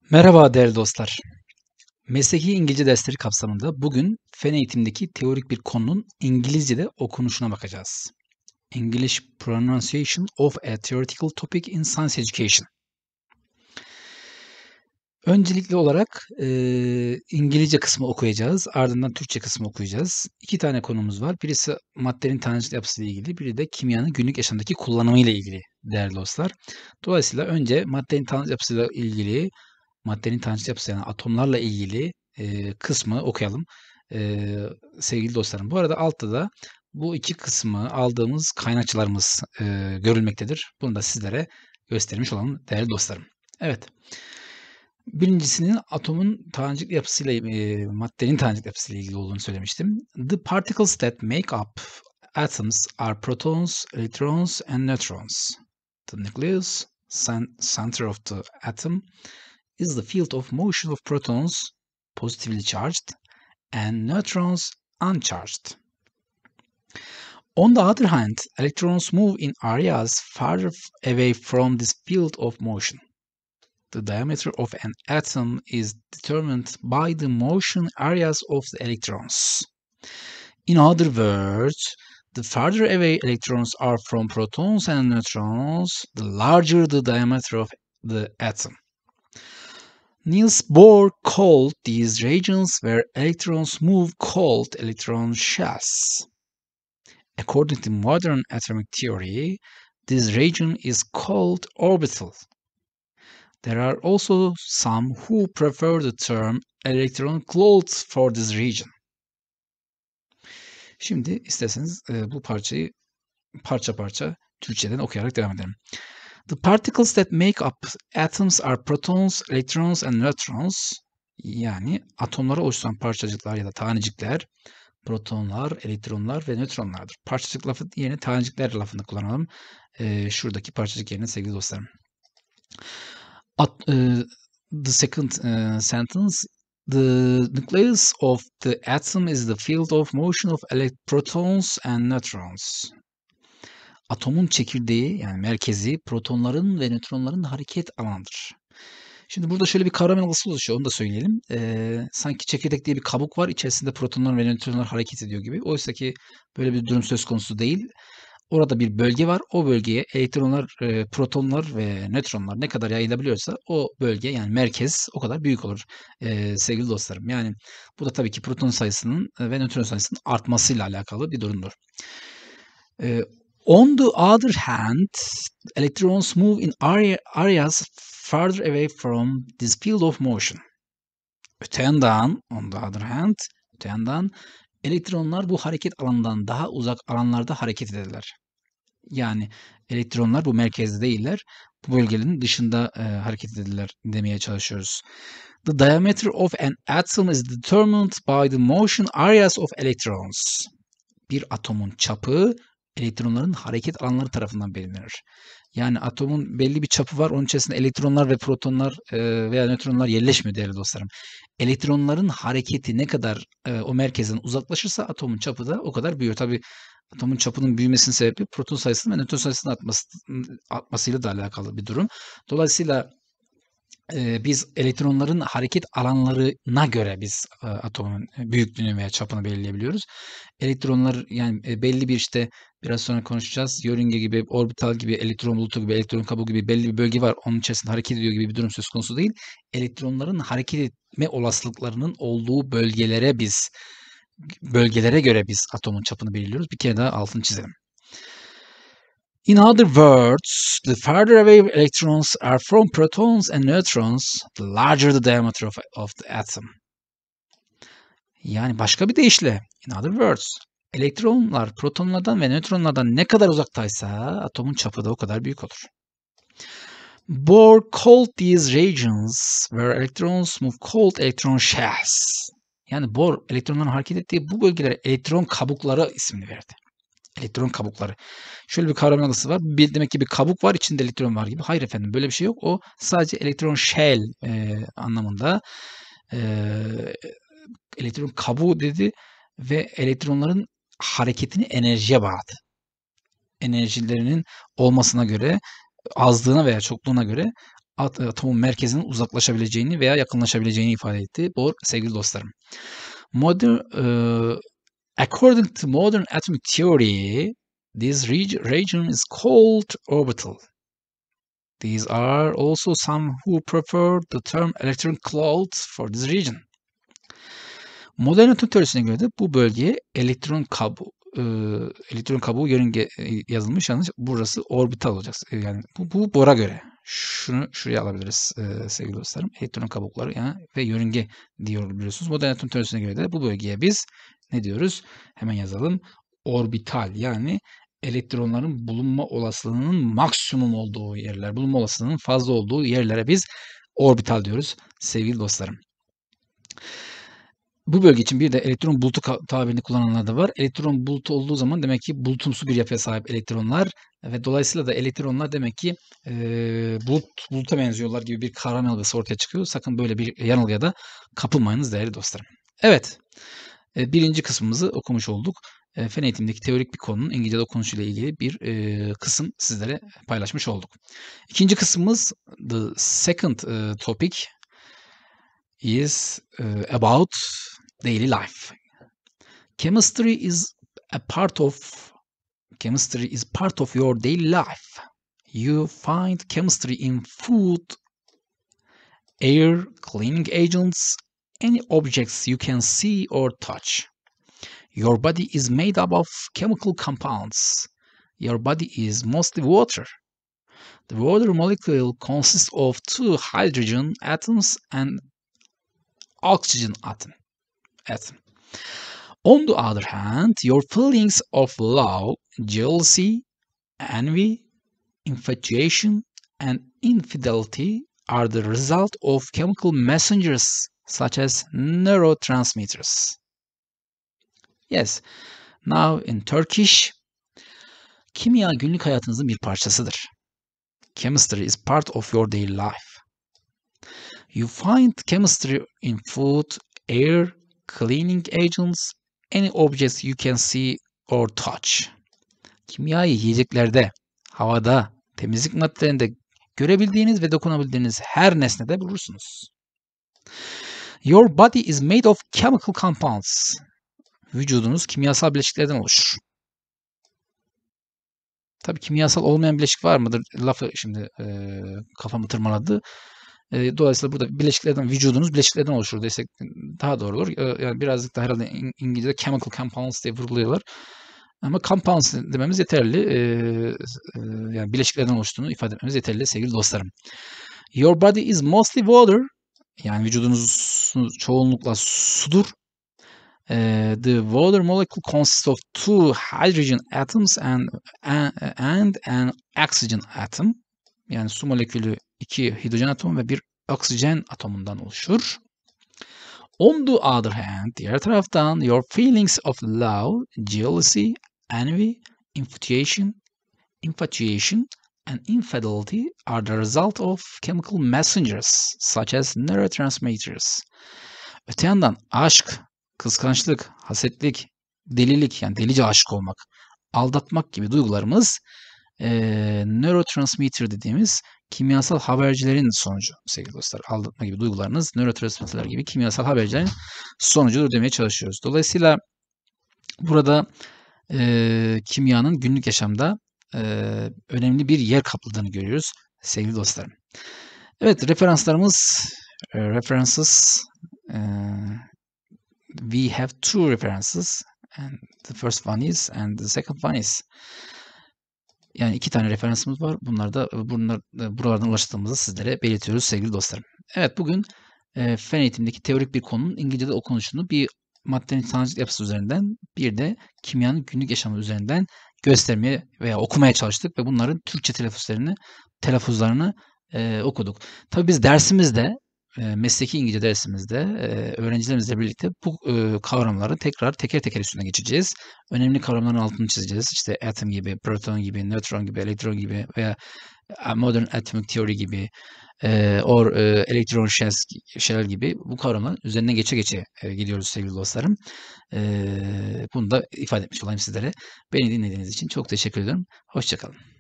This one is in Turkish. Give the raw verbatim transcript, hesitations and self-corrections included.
Merhaba değerli dostlar. Mesleki İngilizce dersleri kapsamında bugün fen eğitimindeki teorik bir konunun İngilizce'de okunuşuna bakacağız. English pronunciation of a theoretical topic in science education. Öncelikli olarak eee, İngilizce kısmı okuyacağız. Ardından Türkçe kısmı okuyacağız. İki tane konumuz var. Birisi maddenin tanecik yapısıyla ilgili, biri de kimyanın günlük yaşamdaki kullanımıyla ilgili değerli dostlar. Dolayısıyla önce maddenin tanecik yapısıyla ilgili maddenin tanecik yapısı yani atomlarla ilgili eee, kısmı okuyalım eee, sevgili dostlarım. Bu arada altta da bu iki kısmı aldığımız kaynakçalarımız eee, görülmektedir. Bunu da sizlere göstermiş olalım değerli dostlarım. Evet. Birincisinin atomun tanecik yapısıyla, eee, maddenin tanecik yapısıyla ilgili olduğunu söylemiştim. The particles that make up atoms are protons, electrons and neutrons. The nucleus, cen- center of the atom, is the field of motion of protons, positively charged, and neutrons, uncharged. On the other hand, electrons move in areas farther away from this field of motion. The diameter of an atom is determined by the motion areas of the electrons. In other words, the farther away electrons are from protons and neutrons, the larger the diameter of the atom. Niels Bohr called these regions where electrons move cold electron shells. According to modern atomic theory, this region is called orbital. There are also some who prefer the term electron clouds for this region. Şimdi isterseniz e, bu parçayı parça parça Türkçeden okuyarak devam edelim. The particles that make up atoms are protons, electrons and neutrons. Yani atomları oluşturan parçacıklar ya da tanecikler, protonlar, elektronlar ve nötronlardır. Parçacık lafı yerine tanecikler lafını kullanalım. Ee, şuradaki parçacık yerine sevgili dostlarım. At, e, the second uh, sentence, the nucleus of the atom is the field of motion of protons and neutrons. Atomun çekirdeği yani merkezi protonların ve nötronların hareket alanıdır. Şimdi burada şöyle bir kavram yanılgısı oluşuyor. Onu da söyleyelim. Ee, sanki çekirdek diye bir kabuk var. İçerisinde protonlar ve nötronlar hareket ediyor gibi. Oysa ki böyle bir durum söz konusu değil. Orada bir bölge var. O bölgeye elektronlar, e, protonlar ve nötronlar ne kadar yayılabiliyorsa o bölge yani merkez o kadar büyük olur e, sevgili dostlarım. Yani bu da tabii ki proton sayısının ve nötron sayısının artmasıyla alakalı bir durumdur. E, on the other hand, electrons move in area, areas farther away from this field of motion. Öte yandan, on the other hand, öte yandan elektronlar bu hareket alanından daha uzak alanlarda hareket ederler. Yani elektronlar bu merkezde değiller. Bu bölgenin dışında e, hareket ederler demeye çalışıyoruz. The diameter of an atom is determined by the motion areas of electrons. Bir atomun çapı elektronların hareket alanları tarafından belirlenir. Yani atomun belli bir çapı var. Onun içerisinde elektronlar ve protonlar e, veya nötronlar yerleşmiyor değerli dostlarım. Elektronların hareketi ne kadar e, o merkezden uzaklaşırsa atomun çapı da o kadar büyüyor. Tabii atomun çapının büyümesinin sebebi proton sayısının ve nötron sayısının artması, artmasıyla da alakalı bir durum. Dolayısıyla e, biz elektronların hareket alanlarına göre biz e, atomun büyüklüğünü veya çapını belirleyebiliyoruz. Elektronlar yani e, belli bir işte biraz sonra konuşacağız. Yörünge gibi, orbital gibi, elektron bulutu gibi, elektron kabuğu gibi belli bir bölge var. Onun içerisinde hareket ediyor gibi bir durum söz konusu değil. Elektronların hareket etme olasılıklarının olduğu bölgelere biz bölgelere göre biz atomun çapını belirliyoruz. Bir kere daha altını çizelim. In other words, the farther away electrons are from protons and neutrons, the larger the diameter of, of the atom. Yani başka bir deyişle, in other words, elektronlar protonlardan ve nötronlardan ne kadar uzaktaysa atomun çapı da o kadar büyük olur. Bohr called these regions where electrons move cold electron shells. Yani Bohr elektronların hareket ettiği bu bölgelere elektron kabukları ismini verdi. Elektron kabukları. Şöyle bir kavram yanılgısı var. Bir, demek ki bir kabuk var, içinde elektron var gibi. Hayır efendim, böyle bir şey yok. O sadece elektron shell e, anlamında. E, elektron kabuğu dedi ve elektronların hareketini enerjiye bağladı. Enerjilerinin olmasına göre, azlığına veya çokluğuna göre at, atomun merkezinin uzaklaşabileceğini veya yakınlaşabileceğini ifade etti. Bu sevgili dostlarım. Modern, e, according to modern atomic theory, this reg region is called orbital. These are also some who prefer the term electron clouds for this region. Modern atom teorisine göre de bu bölgeye elektron kabuğu, e, elektron kabuğu yörünge e, yazılmış, yalnız burası orbital olacak. E, yani bu, bu Bohr'a göre. Şunu şuraya alabiliriz e, sevgili dostlarım. Elektron kabukları yani ve yörünge diyor biliyorsunuz. Modern atom teorisine göre de bu bölgeye biz ne diyoruz? Hemen yazalım. Orbital, yani elektronların bulunma olasılığının maksimum olduğu yerler, bulunma olasılığının fazla olduğu yerlere biz orbital diyoruz sevgili dostlarım. Bu bölge için bir de elektron bulutu tabirini kullananlar da var. Elektron bulutu olduğu zaman demek ki bulutumsu bir yapıya sahip elektronlar ve dolayısıyla da elektronlar demek ki e, bulut, buluta benziyorlar gibi bir kavram yanılgısı ortaya çıkıyor. Sakın böyle bir yanılgıya da kapılmayınız değerli dostlarım. Evet, e, birinci kısmımızı okumuş olduk. E, fen eğitimindeki teorik bir konunun İngilizce okunuşuyla ilgili bir e, kısım sizlere paylaşmış olduk. İkinci kısmımız the second e, topic is uh, about daily life. Chemistry is a part of chemistry is part of your daily life. You find chemistry in food, air, cleaning agents, any objects you can see or touch. Your body is made up of chemical compounds. Your body is mostly water. The water molecule consists of two hydrogen atoms and oxygen atom. atom. On the other hand, your feelings of love, jealousy, envy, infatuation, and infidelity are the result of chemical messengers such as neurotransmitters. Yes, now in Turkish, kimya günlük hayatınızın bir parçasıdır. Chemistry is part of your daily life. You find chemistry in food, air, cleaning agents, any objects you can see or touch. Kimyayı yiyeceklerde, havada, temizlik maddelerinde görebildiğiniz ve dokunabildiğiniz her nesnede bulursunuz. Your body is made of chemical compounds. Vücudunuz kimyasal bileşiklerden oluşur. Tabii kimyasal olmayan bileşik var mıdır? Lafı şimdi e, kafamı tırmaladı. E, dolayısıyla burada bileşiklerden, vücudunuz bileşiklerden oluşur desek daha doğru olur. E, yani birazcık da herhalde İngilizce'de chemical compounds diye vurguluyorlar. Ama compounds dememiz yeterli. E, e, yani bileşiklerden oluştuğunu ifade etmemiz yeterli sevgili dostlarım. Your body is mostly water. Yani vücudunuz çoğunlukla sudur. Uh, the water molecule consists of two hydrogen atoms and, and, and an oxygen atom. Yani su molekülü iki hidrojen atomu ve bir oksijen atomundan oluşur. On the other hand, diğer taraftan, your feelings of love, jealousy, envy, infatuation, infatuation and infidelity are the result of chemical messengers such as neurotransmitters. Öte yandan aşk, kıskançlık, hasetlik, delilik yani delice aşık olmak, aldatmak gibi duygularımız e, neurotransmitter dediğimiz kimyasal habercilerin sonucu sevgili dostlar. Aldatma gibi duygularınız neurotransmitterler gibi kimyasal habercilerin sonucudur demeye çalışıyoruz. Dolayısıyla burada e, kimyanın günlük yaşamda e, önemli bir yer kapladığını görüyoruz sevgili dostlarım. Evet, referanslarımız e, references e, we have two references and the first one is and the second one is. Yani iki tane referansımız var. Bunlar da bunlar buralardan ulaştığımızı sizlere belirtiyoruz sevgili dostlarım. Evet, bugün e, fen eğitimindeki teorik bir konunun İngilizce'de okunuşunu bir maddenin tanecik yapısı üzerinden bir de kimyanın günlük yaşamı üzerinden göstermeye veya okumaya çalıştık ve bunların Türkçe telaffuzlarını telaffuzlarını e, okuduk. Tabii biz dersimizde e, mesleki İngilizce dersimizde e, öğrencilerimizle birlikte bu e, kavramları tekrar teker teker üstüne geçeceğiz. Önemli kavramların altını çizeceğiz. İşte atom gibi, proton gibi, nötron gibi, elektron gibi veya modern atomic theory gibi e, or e, elektron shell gibi bu kavramların üzerinden geçe geçe e, gidiyoruz sevgili dostlarım. E, bunu da ifade etmiş olayım sizlere. Beni dinlediğiniz için çok teşekkür ederim. Hoşça kalın.